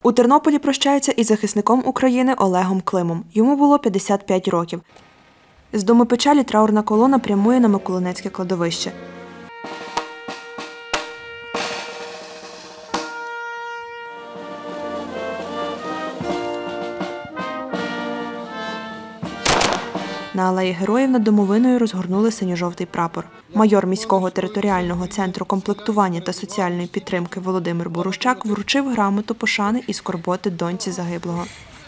У Тернополі прощаються із захисником України Олегом Климом. Йому було 55 років. З Дому печалі траурна колона прямує на Миколинецьке кладовище. На алеї Героїв над домовиною розгорнули синьо-жовтий прапор. Майор міського територіального центру комплектування та соціальної підтримки Володимир Борущак вручив грамоту пошани і скорботи доньці загиблого.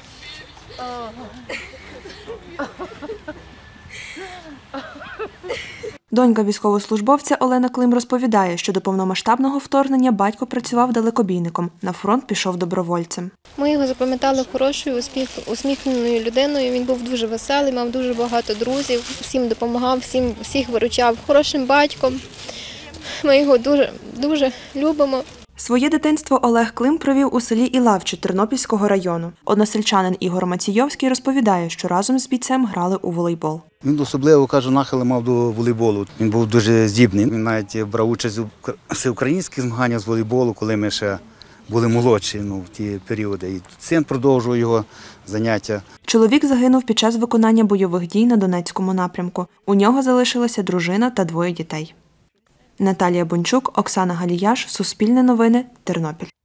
Донька військовослужбовця Олена Клим розповідає, що до повномасштабного вторгнення батько працював далекобійником, на фронт пішов добровольцем. Ми його запам'ятали хорошою, усміхненою людиною. Він був дуже веселий, мав дуже багато друзів, всім допомагав, всіх виручав, хорошим батьком. Ми його дуже любимо. Своє дитинство Олег Клим провів у селі Ілавче Тернопільського району. Односельчанин Ігор Маційовський розповідає, що разом з бійцем грали у волейбол. Він особливо, кажу, нахили мав до волейболу. Він був дуже здібний. Він навіть брав участь у всеукраїнських змаганнях з волейболу, коли ми ще були молодші в ті періоди. І син продовжував його заняття. Чоловік загинув під час виконання бойових дій на Донецькому напрямку. У нього залишилася дружина та 2 дітей. Наталія Бончук, Оксана Галіяш, Суспільне новини, Тернопіль.